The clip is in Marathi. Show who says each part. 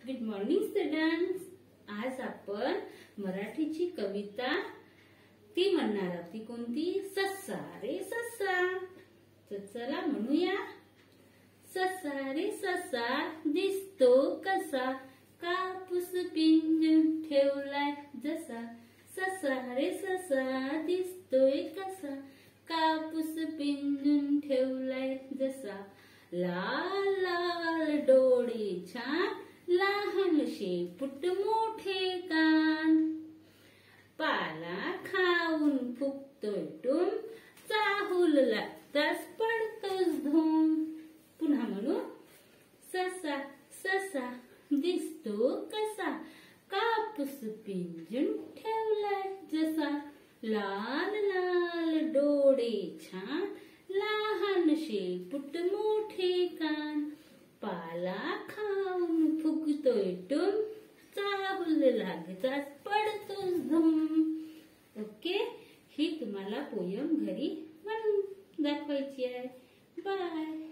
Speaker 1: Good morning students. आज आपण मराठीची कविता ती म्हणणार आहोत. ती कोणती? ससा रे ससा. तर चला म्हणूया. ससा रे ससा दिसतो कसा, कापूस पिंजून ठेवलाय जसा. ससा रे ससा दिसतोय कसा, कापूस पिंजून ठेवलाय जसा. लाल लाल डोळे छान, लहान शेपूट मोठे कान. पाला खाऊन फुगतोय टुम, चाहूल लागताच पडतोच धूम. पुन्हा म्हणू. ससा ससा दिसतो कसा, कापूस पिंजून ठेवलाय जसा. लाल लाल डोळे छान, लहान शेपूट मोठे कान. पाला खाऊन फुगतोय टुम, चाहूल लागताच पडतोच धूम. ओके, ही तुम्हाला पोयम घरी म्हणून दाखवायची आहे. बाय.